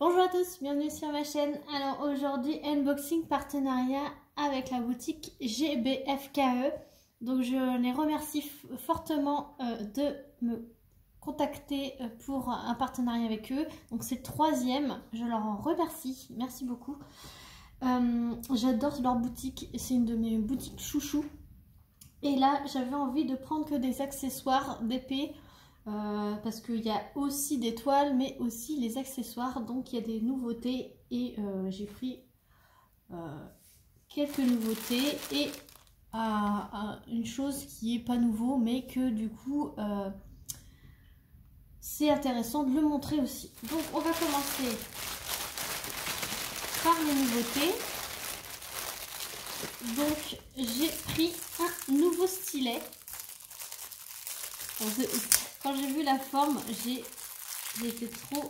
Bonjour à tous, bienvenue sur ma chaîne. Alors aujourd'hui, unboxing partenariat avec la boutique GBFKE. Donc je les remercie fortement de me contacter pour un partenariat avec eux. Donc c'est le troisième, je leur en remercie, merci beaucoup. J'adore leur boutique, c'est une de mes boutiques chouchou. Et là, j'avais envie de prendre que des accessoires d'épée. Parce qu'il y a aussi des toiles mais aussi les accessoires, donc il y a des nouveautés et j'ai pris quelques nouveautés et une chose qui est pas nouveau mais que du coup c'est intéressant de le montrer aussi. Donc on va commencer par les nouveautés. Donc j'ai pris un nouveau stylet. Quand j'ai vu la forme, c'était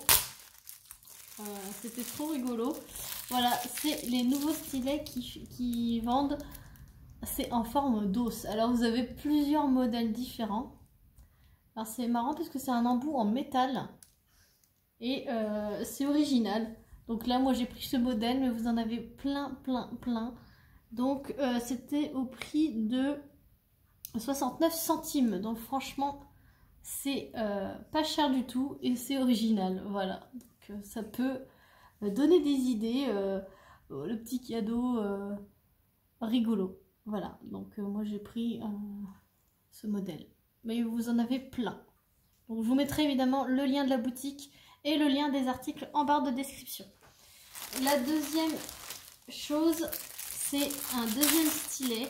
trop rigolo. Voilà, c'est les nouveaux stylets qui vendent. C'est en forme d'os. Alors vous avez plusieurs modèles différents. Alors c'est marrant parce que c'est un embout en métal et c'est original. Donc là, moi j'ai pris ce modèle, mais vous en avez plein. Donc c'était au prix de 69 centimes. Donc franchement, c'est pas cher du tout et c'est original. Voilà, donc ça peut donner des idées, le petit cadeau rigolo. Voilà, donc moi j'ai pris ce modèle, mais vous en avez plein. Donc je vous mettrai évidemment le lien de la boutique et le lien des articles en barre de description. La deuxième chose, c'est un deuxième stylet.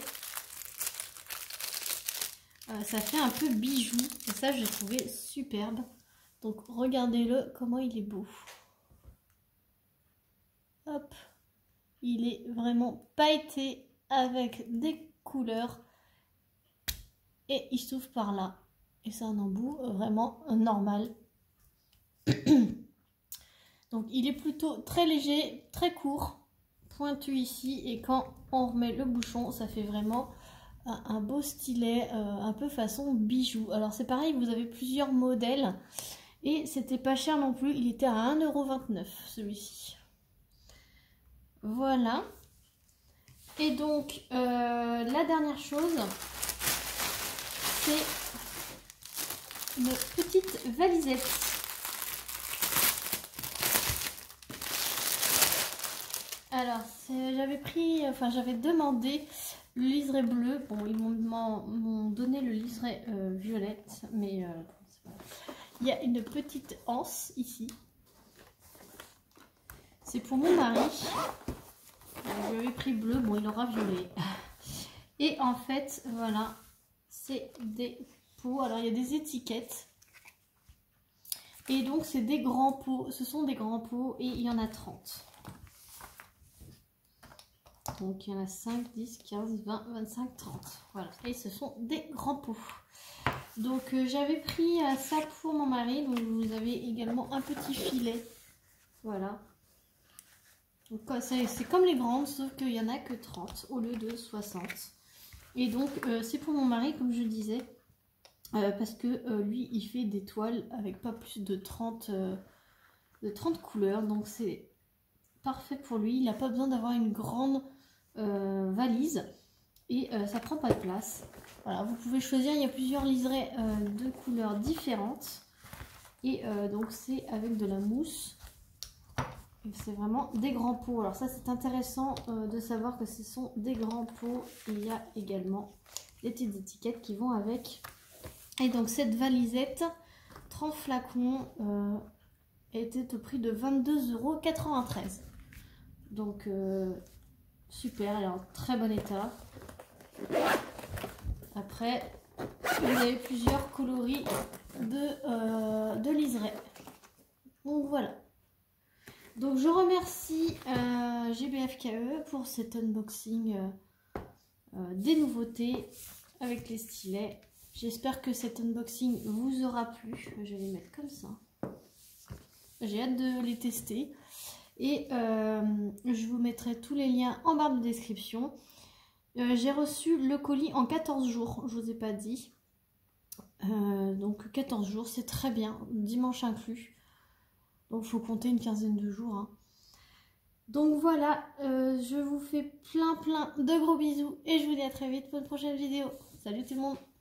Ça fait un peu bijou et ça j'ai trouvé superbe. Donc regardez-le comment il est beau. Hop, il est vraiment pailleté avec des couleurs et il s'ouvre par là. Et c'est un embout vraiment normal. Donc il est plutôt très léger, très court, pointu ici, et quand on remet le bouchon, ça fait vraiment un beau stylet, un peu façon bijou. Alors c'est pareil, vous avez plusieurs modèles et c'était pas cher non plus, il était à 1,29 € celui-ci. Voilà. Et donc la dernière chose, c'est une petite valisette. Alors j'avais demandé le liseré bleu. Bon, ils m'ont donné le liseré violette, mais il y a une petite anse ici. C'est pour mon mari. Je lui ai pris bleu, bon, il aura violet. Et en fait, voilà, c'est des pots. Alors, il y a des étiquettes. Et donc, c'est des grands pots. Ce sont des grands pots et il y en a 30. Donc, il y en a 5, 10, 15, 20, 25, 30. Voilà. Et ce sont des grands pots. Donc, j'avais pris ça pour mon mari. Donc, vous avez également un petit filet. Voilà. C'est comme les grandes, sauf qu'il n'y en a que 30 au lieu de 60. Et donc, c'est pour mon mari, comme je disais, parce que lui, il fait des toiles avec pas plus de 30 couleurs. Donc, c'est parfait pour lui. Il n'a pas besoin d'avoir une grande valise et ça prend pas de place. Voilà, vous pouvez choisir, il y a plusieurs liserés de couleurs différentes. Et donc, c'est avec de la mousse. C'est vraiment des grands pots. Alors ça, c'est intéressant de savoir que ce sont des grands pots. Il y a également des petites étiquettes qui vont avec. Et donc cette valisette, 30 flacons, était au prix de 22,93 €. Donc super, elle est en très bon état. Après, vous avez plusieurs coloris de liseré. Donc voilà. Donc je remercie GBFKE pour cet unboxing des nouveautés avec les stylets. J'espère que cet unboxing vous aura plu. Je vais les mettre comme ça. J'ai hâte de les tester. Et je vous mettrai tous les liens en barre de description. J'ai reçu le colis en 14 jours, je ne vous ai pas dit. Donc 14 jours, c'est très bien, dimanche inclus. Donc, il faut compter une quinzaine de jours. Hein. Donc voilà, je vous fais plein de gros bisous et je vous dis à très vite pour une prochaine vidéo. Salut tout le monde!